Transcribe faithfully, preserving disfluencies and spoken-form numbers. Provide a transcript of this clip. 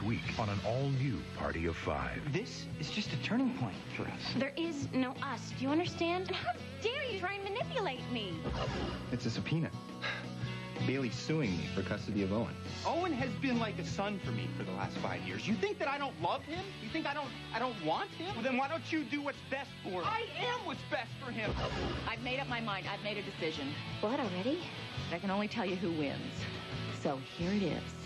week on an all-new Party of Five. This is just a turning point for us. There is no us. Do you understand? And how dare you try and manipulate me? It's a subpoena. Bailey's suing me for custody of Owen. Owen has been like a son for me for the last five years. You think that I don't love him? You think I don't I don't want him? Well, then why don't you do what's best for him? I am what's best for him. I've made up my mind. I've made a decision. What, already? I can only tell you who wins. So here it is.